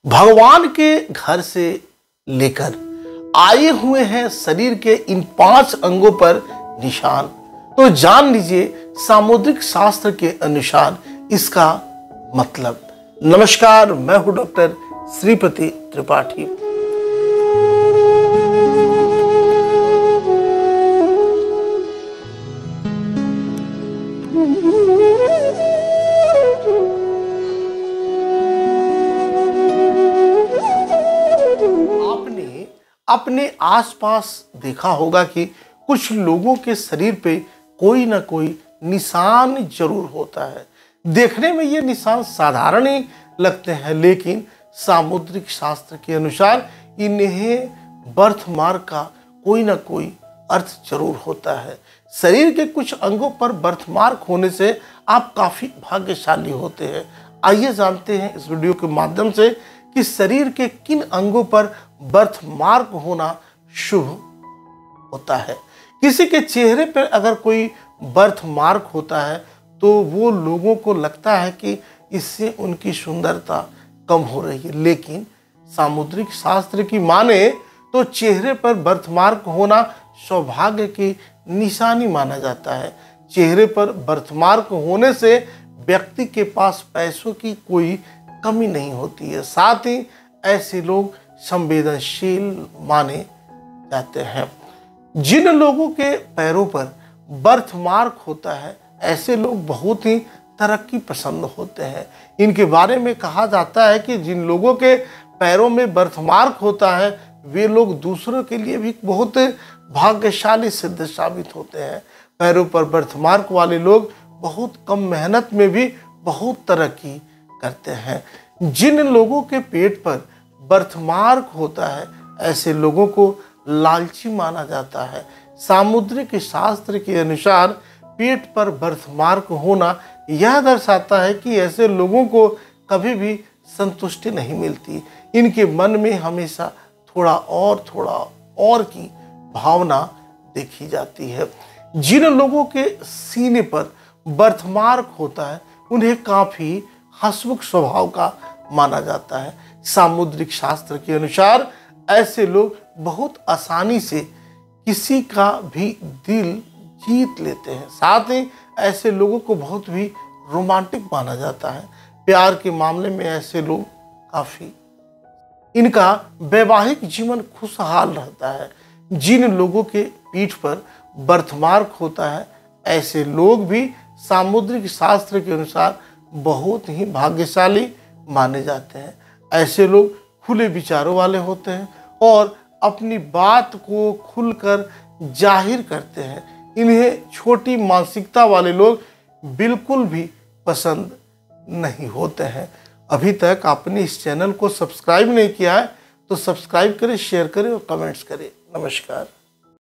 भगवान के घर से लेकर आए हुए हैं शरीर के इन 5 अंगों पर निशान। तो जान लीजिए सामुद्रिक शास्त्र के अनुसार इसका मतलब। नमस्कार, मैं हूं डॉक्टर श्रीपति त्रिपाठी। आपने अपने आसपास देखा होगा कि कुछ लोगों के शरीर पे कोई ना कोई निशान जरूर होता है। देखने में ये निशान साधारण ही लगते हैं, लेकिन सामुद्रिक शास्त्र के अनुसार इन्हें बर्थमार्क का कोई ना कोई अर्थ जरूर होता है। शरीर के कुछ अंगों पर बर्थमार्क होने से आप काफी भाग्यशाली होते हैं। आइए जानते हैं इस वीडियो के माध्यम से कि शरीर के किन अंगों पर बर्थमार्क होना शुभ होता है। किसी के चेहरे पर अगर कोई बर्थमार्क होता है तो वो लोगों को लगता है कि इससे उनकी सुंदरता कम हो रही है, लेकिन सामुद्रिक शास्त्र की माने तो चेहरे पर बर्थमार्क होना सौभाग्य की निशानी माना जाता है। चेहरे पर बर्थमार्क होने से व्यक्ति के पास पैसों की कोई कमी नहीं होती है। साथ ही ऐसे लोग संवेदनशील माने जाते हैं। जिन लोगों के पैरों पर बर्थमार्क होता है ऐसे लोग बहुत ही तरक्की पसंद होते हैं। इनके बारे में कहा जाता है कि जिन लोगों के पैरों में बर्थमार्क होता है वे लोग दूसरों के लिए भी बहुत भाग्यशाली सिद्ध साबित होते हैं। पैरों पर बर्थमार्क वाले लोग बहुत कम मेहनत में भी बहुत तरक्की करते हैं। जिन लोगों के पेट पर बर्थमार्क होता है ऐसे लोगों को लालची माना जाता है। सामुद्रिक शास्त्र के अनुसार पेट पर बर्थमार्क होना यह दर्शाता है कि ऐसे लोगों को कभी भी संतुष्टि नहीं मिलती। इनके मन में हमेशा थोड़ा और की भावना देखी जाती है। जिन लोगों के सीने पर बर्थमार्क होता है उन्हें काफी हंसमुख स्वभाव का माना जाता है। सामुद्रिक शास्त्र के अनुसार ऐसे लोग बहुत आसानी से किसी का भी दिल जीत लेते हैं। साथ ही ऐसे लोगों को बहुत भी रोमांटिक माना जाता है। प्यार के मामले में ऐसे लोग काफी इनका वैवाहिक जीवन खुशहाल रहता है। जिन लोगों के पीठ पर बर्थमार्क होता है ऐसे लोग भी सामुद्रिक शास्त्र के अनुसार बहुत ही भाग्यशाली माने जाते हैं। ऐसे लोग खुले विचारों वाले होते हैं और अपनी बात को खुलकर जाहिर करते हैं। इन्हें छोटी मानसिकता वाले लोग बिल्कुल भी पसंद नहीं होते हैं। अभी तक आपने इस चैनल को सब्सक्राइब नहीं किया है तो सब्सक्राइब करें, शेयर करें और कमेंट्स करें। नमस्कार।